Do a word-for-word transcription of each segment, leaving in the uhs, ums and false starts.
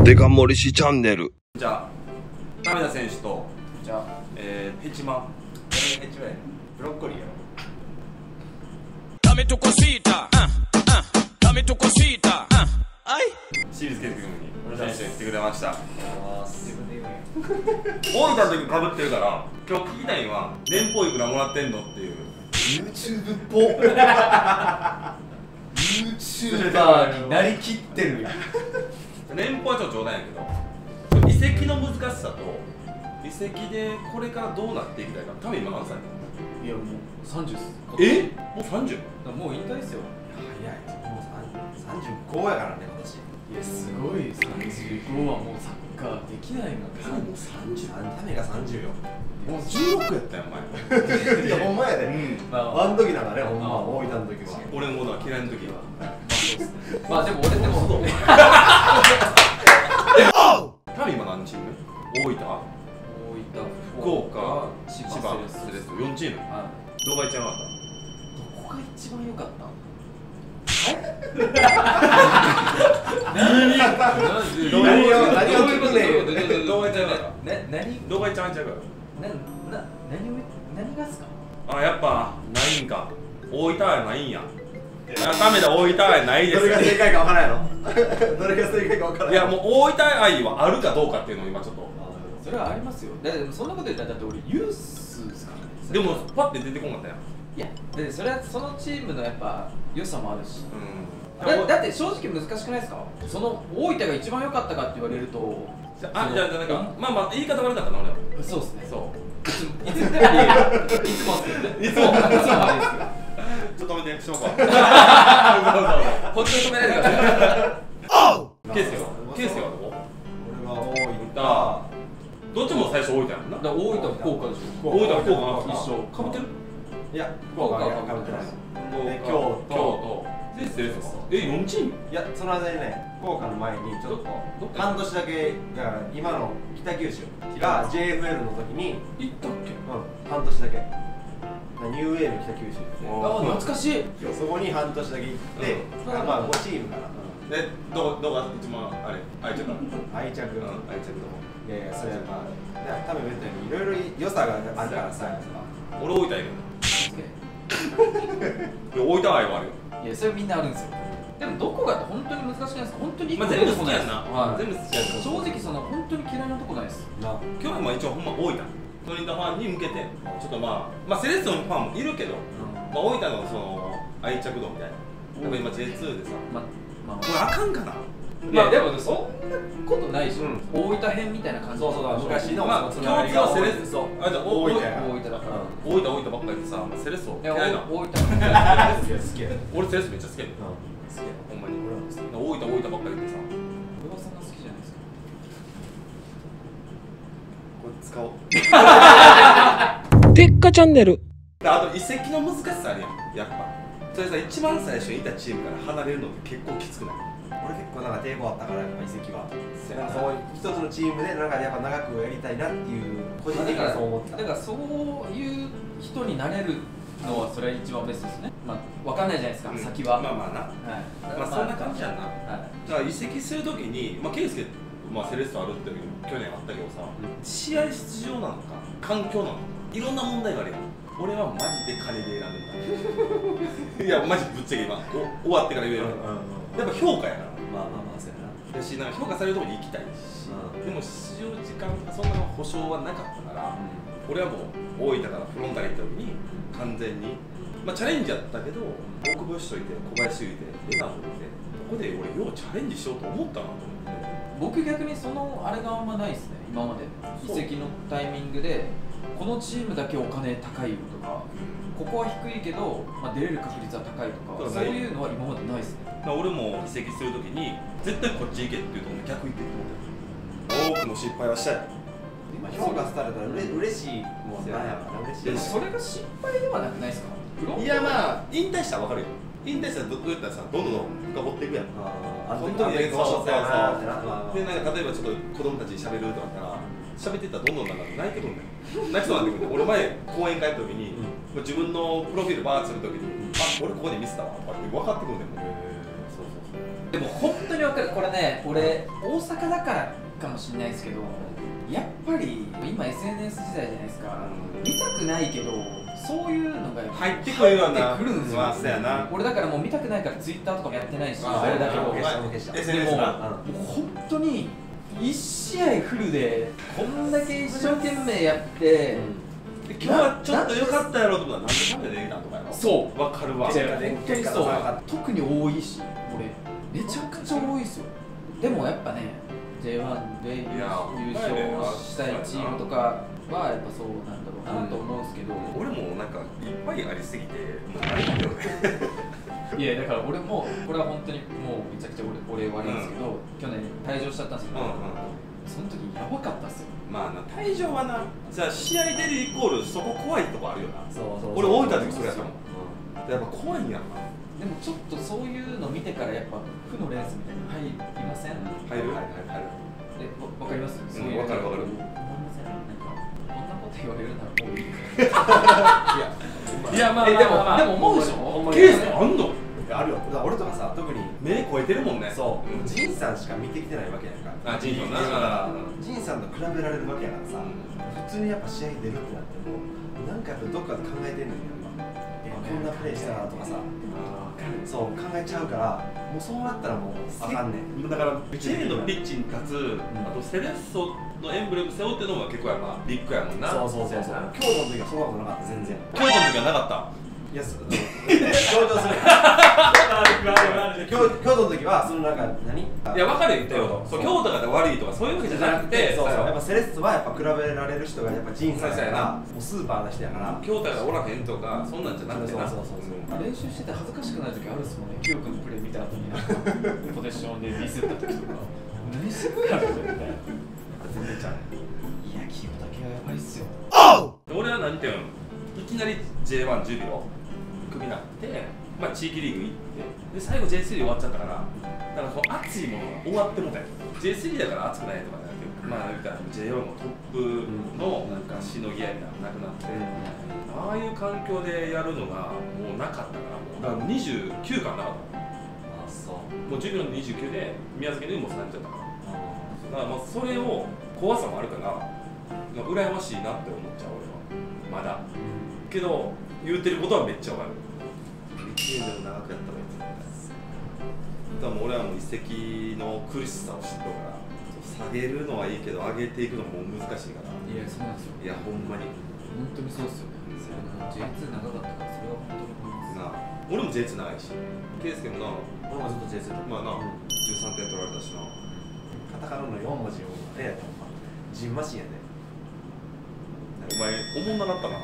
デカ盛りしチャンネル。 じゃあ亀田選手とじゃあえー、ヘチマンヘチマやブロッコリーやろ。 Dame tu cosita, ah, ah, dame tu cosita, ah, ay. シリーズ建設組に選手に来てくれました。 自分で言うね。 大分の時にかぶってるから今日聞きたいのは年俸いくらもらってんのっていう。 YouTube っぽYouTuber になりきってるやん。 年俸はちょっと冗談やけど、移籍の難しさと移籍でこれからどうなっていきたいか。多分今何歳？ いやもうさんじゅうっす。 え？もうさんじゅう？ もう引退っすよ。 早い、もうさんじゅうごやからね、今年。 いやすごい、さんじゅうごはもうサッカーできないの。 多分もうさんじゅう。 タメがさんじゅうよ。 もうじゅうろくやったよお前。 いや、ほんまやで。 まああの時なんかね、ほんま、大分の時は。 俺のことは嫌いな時は。 まあでも俺でも神今何チーム？大分、 大分、 福岡、 千千葉、 葉、 セレッソ、よんチーム。 はどこが一番良かっい。どこが一番良かった？ 何を、何を聞くねん。 どこが一番良かっね、何、 た？どこが一番良かっな、な、何を、何がっすか？ た？あ、やっぱないんか。大分はないんや。ダメだ、大分はないです。 どれが正解かわからんやろ。どれが正解かわからん。 いや、もう大分愛はあるかどうかっていうのを今ちょっと。 それはありますよ。だってそんなこと言ったらだって俺ユースですからね。 でもパッて出てこなかったやん。 いや、だってそれはそのチームのやっぱ良さもあるし。 うん。 だだって正直難しくないですか？その大分が一番良かったかって言われると、 あ、じゃあなんかまあまあ言い方悪かったな俺は。 そうですね。 そいつもいつもいつもっすけどね。いつもいつもあれですけど。 う。ちょっと止めて、しまこう。 本当に止めないでください。 ケイスケは？ケイスケはどこ？ 俺は大分。 どっちも最初大分やもんな。 だから大分福岡でしょ。 大分福岡一緒。 かぶってる？ いや、福岡はかぶってない。で、京都。 京都。で、セレッソ。え、よんチーム？ いや、その間にね、福岡の前にちょっと半年だけ、だから今の北九州が ジェイエフエル の時に、 行ったっけ？ うん、半年だけ。ニューウェーブ北九州ってあ、懐かしい。 そこに半年だけ行って、 うんまあごチームかな。 で、どこどこが一番あれ愛着ある？ 愛着、 うん、愛着の。 いやいや、それやっぱ、多分言ったようにいろいろ良さがあるからさ。 俺大分いる。大分愛はあるよ。 いや、それみんなあるんですよ。でもどこがって本当に難しくないですか？本当にまあ全部好きやんな。 はい。 全部好きやんな。 正直その本当に嫌いなとこないです。 な、 今日はまあ一応ほんま大分。トリンタファンに向けてちょっとまあまあセレッソのファンもいるけど、まあ大分のその愛着度みたいな。多分今 ジェイツー でさ、 ま、まこれあかんかな。 いやでもそんなことないでしょ。大分編みたいな感じ。 そうそう、昔のまあ共通はセレッソ。あ、じゃあ大分や。 大分だから。 大分大分ばっかりでさ、セレッソいや、 嫌いな。 大分。 好きや好きや。 俺セレッソめっちゃ好きやねん。 好きや。 ほんまに。大分大分ばっかりでさ。 俺はそんな好きじゃないですか。 これ使おう。 デッカチャンネル。 あと移籍の難しさあるやん、やっぱ。それさ、一番最初にいたチームから離れるのって結構きつくない？ 俺結構なんか抵抗あったから、やっぱ移籍は。 そうなんかそう一つのチームでなんかやっぱ長くやりたいなっていう個人的にはそう思ってた。 だからそういう人になれるのはそれは一番ベストですね。まあわかんないじゃないですか、先は。 まあまあな。 はい。 まあそんな感じやんな。 はだから移籍するときに、まあケイスケ、まあセレッソあるって去年あったけどさ、試合出場なのか、環境なのか、いろんな問題があるやん。俺はマジで金で選んでた。いや、マジぶっちゃけ今、お終わってから言えるけど、やっぱ評価やから。 まあまあまあ、そうやな。 だし、なんか評価されるところに行きたいし、でも出場時間とかそんな保証はなかったから、俺はもう大分からフロンターレ行った時に完全に、まあチャレンジやったけど、大久保嘉人いて、小林優いて、笑顔いて、ここで俺ようチャレンジしようと思ったなと思って。 僕逆にそのあれがあんまないですね、今まで。移籍のタイミングでこのチームだけお金高いとか、ここは低いけど、まあ、出れる確率は高いとか、そういうのは今までないですね。 だから俺も移籍するときに絶対こっち行けっていうところに逆行ってって思ってる。多くの失敗はしたい。 今評価されたらうれ嬉しいもんなんやろな、嬉しい。 でもそれが失敗ではなくないですか？ いやまあ引退したら分かるよ。引退したらどうやったらさ、どんどん深掘っていくやん。 あ本当にね、そうそうそう。で、 ななんか例えばちょっと子供たちに喋るとかだったら、喋ってたらどんどんなんか泣いてくるんだよ。泣きそうになってくるんだよ。俺前公園帰った時に、自分のプロフィールバーッとする時に、あ、俺ここでミスったわとかって分かってくるんだよ。そうそうそう。 でも本当に分かる。これね、俺大阪だからかもしれないですけど、やっぱり今 エスエヌエス 時代じゃないですか、見たくないけどそういうのが入ってくるような入ってくるんですよ。 まあそうやな。 俺だからもう見たくないからツイッターとかもやってないし、 ああれだけど、 消した消したエスでももうエヌエスな。 本当にいち試合フルでこんだけ一生懸命やって、 今日はちょっと良かったやろうと思ったらなんでカメラできたんとかやろ。 そうわかるわ。 本当にそう結果特に多いし、俺めちゃくちゃ多いですよ。でもやっぱね ジェイワン で優勝したいチームとかはやっぱそうなんだろうなと思うんですけど、 俺もなんかいっぱいありすぎてもう慣れたよね。 いやだから俺もこれは本当にもうめちゃくちゃ俺俺悪いんですけど、去年退場しちゃったんですけど、その時やばかったっすよ。 まあな、退場はな、じゃあ試合出るイコールそこ怖いとこあるよな。 そうそう。 俺大分の時それやったもん。やっぱ怖いんやろな。 でもちょっとそういうの見てからやっぱ負のレースみたいなの入りません？ 入る入る入る。 え、わかります？そううんいうわかるわかる思いません？なんかこんなこと言われるならもういい。 いやまあえでもまあまあでも思うでしょ？ ほんまにケースあんの？ あるよ。だから俺とかさ、特に目超えてるもんね。 そう、 んジンさんしか見てきてないわけやんか。 あ、ジンさんな。 だからジンさんと比べられるわけやからさ、普通にやっぱ試合出るってなってもなんかやっぱどっかで考えてんのよ。え、こんなプレーしたらとかさ、そう考えちゃうからもうそうなったらもうあかんねん。 だから ジェイ のピッチに立つ、あとセレッソのエンブレム背負ってるのが結構やっぱビッグやもんな。 そうそうそうそう。京都の時はそんなことなかった全然。 京都の時はなかった。 いや、そう強調する。京京都の時はそのなんか何？ いや分かるよ言ったよ。そう京都が悪いとかそういうわけじゃなくて、 そうそう。やっぱセレッソはやっぱ比べられる人がやっぱジンさんやからもうスーパーな人やから。 京都がおらへんとかそんなんじゃなくてな。 そうそうそうそう。 練習してて恥ずかしくない時あるっすもんね。キヨ君のプレー見た後になんかポゼッションでミスった時とか何してくるやろみたいな。 全然ちゃう。 いや、キヨだけはやばいっすよ。 俺はなんていうの、いきなり ジェイワン ジュビロクビになって、まあ、地域リーグ行ってで最後 ジェイスリー 終わっちゃったからだからその熱いものが終わってもたよ。 ジェイスリー だから熱くないとかじゃなくて、まあ言ったら ジェイワン のトップのなんかしのぎ合いみたいなのがなくなって、ああいう環境でやるのがもうなかったからもうだからにじゅうきゅうかなかったあ、そう。 もうジュビロのにじゅうきゅうで宮崎のもさんじゃったからだからまあそれを怖さもあるからまあ羨ましいなって思っちゃう俺はまだけど言うてることはめっちゃわかる。いちねんでも長くやったらいいですだからもう俺はもう移籍の苦しさを知ってるから下げるのはいいけど上げていくのも難しいから。 いや、そうなんですよ。 いやほんまに本当にそうっすよね。ジェイツー 長かったからそれは本当に思います。 なあ俺も ジェイツー 長いし圭介もな俺もずっと ジェイツーまあな、じゅうさんてん取られたしな。 カタカナのよん文字をあれやったもん。ジンマシンやで。 お前おもんなかったな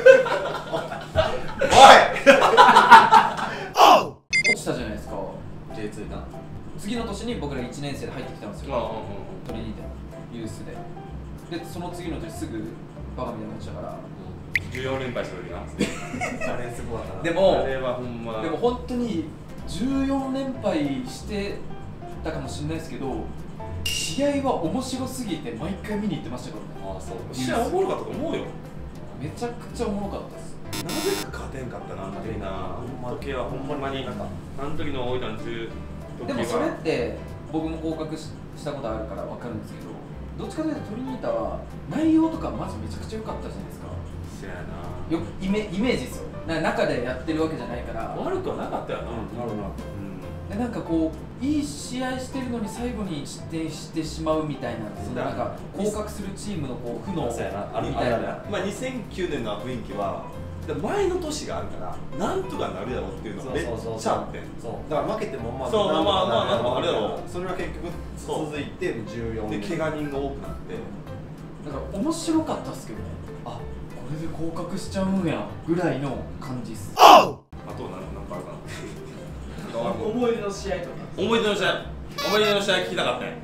お落ちたじゃないですか、ジェイツー が。次の年に僕らいちねん生で入ってきたんですよ。トリニータユースで。で、その次の年すぐバカみたいに落ちたから。 じゅうよん連敗してるないあれすごかったな。 でもあれはほんまでも本当にじゅうよん連敗してたかもしれないですけど、試合は面白すぎて毎回見に行ってましたからね。 あ、そう。 試合おもろかったと思うよ。 めちゃくちゃおもろかったです。 なぜか勝てんかったな、あの時な。あの時はほんまに、あの時の大分の中でもそれって僕も合格ししたことあるから分かるんですけど、どっちかというとトリニータは内容とかまずめちゃくちゃ良かったじゃないですか。 せやな。 よイメイメージですよ。な中でやってるわけじゃないから。 悪くはなかったよな。 なるほど。 でなんかこういい試合してるのに最後に失点してしまうみたいな、そのなんか降格するチームのこう負のそうやな、あるみたいな。 まあにせんきゅうねんの雰囲気は前の年があるからなんとかなるやろっていうのがめっちゃあってそうだから負けてもまあそうまあまあまあなんとかあるやろ。 それは結局続いてじゅうよんで怪我人が多くなってだから面白かったっすけどね。あ、これで降格しちゃうんやぐらいの感じっす。 あと何なんかあるかな思い出の試合とか思い出の試合思い出の試合聞きたかったね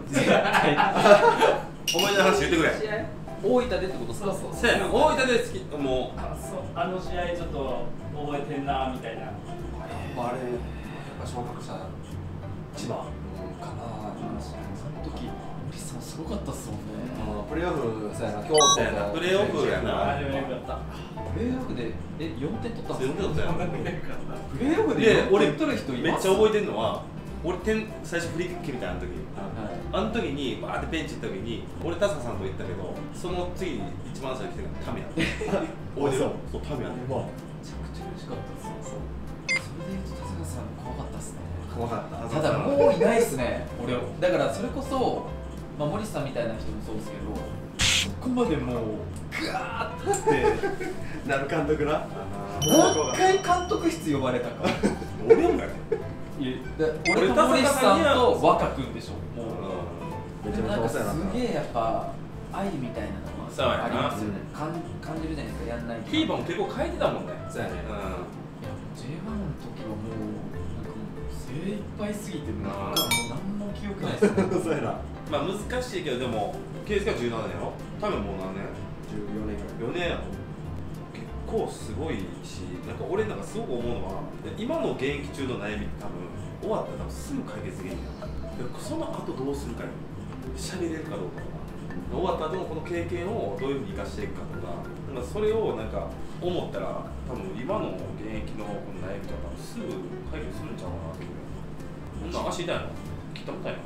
思い出の話言ってくれ。 試合大分でってことですか？ そうそうそうやな大分で好きもうあそうあの試合ちょっと覚えてんなみたいな。 あれやっぱ昇格した千葉かな。 その時森さんすごかったっすもんね。 プレーオフそうやな、京そうやな都プレーオフやなあれはよかった。 プレーオフでえよんてん取ったんですか？ よんてん取ったよプレーオフでで俺よんてん取る人います？ めっちゃ覚えてるのは俺点最初フリーキック決めたあの時あの時にバーってベンチ行った時に俺田坂さんと言ったけどその次に一番最初に来たのタミヤ俺そうそうタミヤねめちゃくちゃ嬉しかったですそうそれで言うと田坂さん怖かったっすね怖かったただもういないっすね俺だからそれこそ、まあ、森さんみたいな人もそうですけどそこまでもうグワーってなる監督な何回監督室呼ばれたか俺もやねいやだ俺と森さんと若君でしょもうめちゃめちゃなんかすお世話になったげえやっぱ愛みたいなのそうやながありますよね感感じるじゃないですかやんないとキーパーも結構変えてたもんねそうやねういや ジェイワン の時はもうなんかもう精一杯すぎてなんかもう何も記憶ないですねそうやな。 んまあ難しいけどでもケースがじゅうななねんやろ多分もう何年じゅうよねんぐらい。 よねんやろ結構すごいしなんか俺なんかすごく思うのは今の現役中の悩みって多分終わったら多分すぐ解決できるんやでその後どうするかよ喋れるかどうかとか終わった後のこの経験をどういうふうに生かしていくかとかなんかそれをなんか思ったら多分今の現役のこの悩みとか多分すぐ解決するんちゃうかなってこんな足痛いの切ったみたいな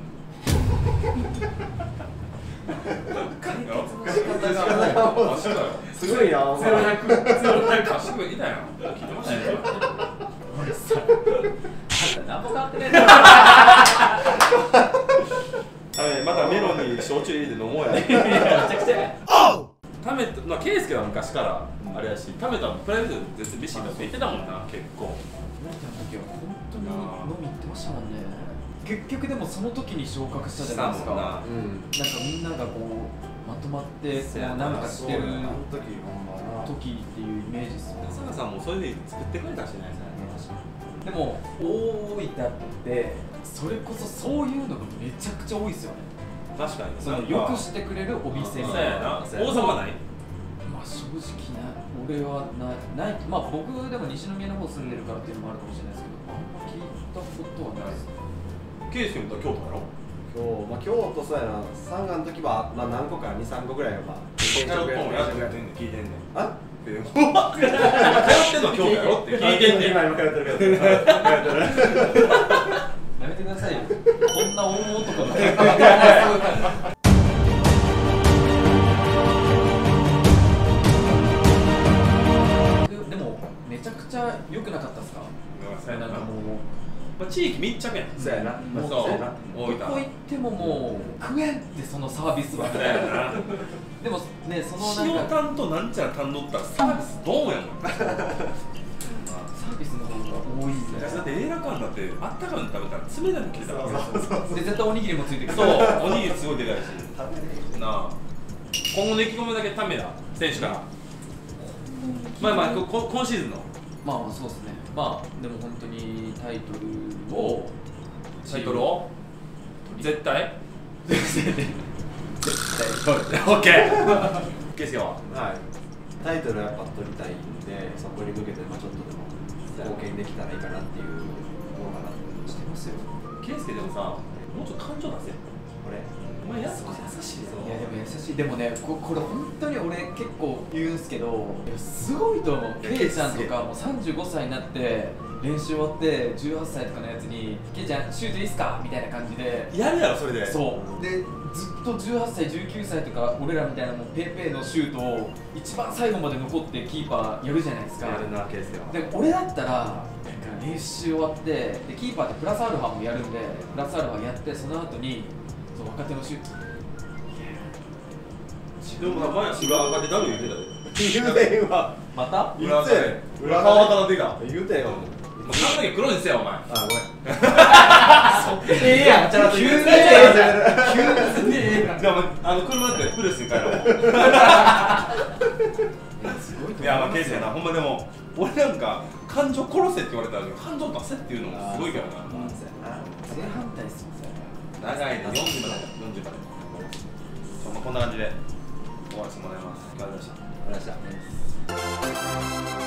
解決の仕方が足だよすごいな。 ゼロ百ゼロ百足が痛いな切ってましたね何も変わってないだろはいまたメロンに焼酎入れて飲もうやめちゃくちゃタメとまあケイスケは昔からあれやしタメとはプライベートで絶対飯行って言ってたもんな結構森田の時は本当に飲み行ってましたもんね結局でもその時に昇格したじゃないですかなんかうん。 みんながこうまとまってこうなんかしてるあの時ほんまな。 時っていうイメージですよね佐賀さんもそういうふうに作ってくれたしねでも大分ってそれこそそういうのがめちゃくちゃ多いですよね確かにそのよくしてくれるお店みそうたいなやな大阪はないまあ正直な俺はないないまあ僕でも西宮の方住んでるからっていうのもあるかもしれないですけどあんま聞いたことはないですケイスケも京都だろ今日まあ京都そうやな。三月の時はまあ何個か二三個ぐらいはまあ。 通ってんのやってんねん聞いてんねんあ？ 通ってんの京都やろって聞いてんねん今今通ってる通ってる。通ってる。 やめてくださいよこんな大男の結果でもめちゃくちゃ良くなかったですかなんかもうまあ地域密着やんそうやな。 そうそうやな。 大分どこ行ってももう食えんってそのサービスはだよなでもねそのなんか塩タンとなんちゃらタン乗ったらサービスドンやもんサービスの方が多いんでだって映画館だってあったかいの食べたら冷たいの切れたからで絶対おにぎりもついてくるそうおにぎりすごいでかいしなあ今後の意気込みだけためだ選手からまあまあここ今シーズンのまあそうですねまあでも本当にタイトルをタイトルを絶対絶対取るオッケーケイスケははい。タイトルやっぱ取りたいんで、そこに向けてまあちょっとでも貢献できたらいいかなっていうものかなとしてますよ。 ケイスケでもさもうちょっと感情出せこれ。 お前やすこ優しいぞいやでも優しいでもねここれ本当に俺結構言うんすけどいやすごいと思うケイちゃんとかもうさんじゅうごさいになって練習終わってじゅうはっさいとかのやつに「ケイちゃんシュートいいっすか?」みたいな感じでやるやろそれでそうでずっとじゅうはっさいじゅうきゅうさいとか俺らみたいなもうペーペーのシュートを一番最後まで残ってキーパーやるじゃないですかやるなケイスケはでも俺だったらなんか練習終わってでキーパーってプラスアルファもやるんでプラスアルファやってその後にそう若手のシュートでも前裏垢でダル言ってたで言うてんわ。 また言ってん。 裏側から出た言うてんわ。 髪の毛黒いんですよお前あ、ごめん。 ええやん、急に急にええやん。 でもあの車だってプレスに帰ろうすごいと思う。 いやまあケイスケなほんまでも俺なんか感情殺せって言われたら感情出せっていうのもすごいけどな正反対っすもん、それ。 長いねよんじゅうまでよんじゅうまでそんなこんな感じで終わらせてもらいますありがとうございましたありがとうございました。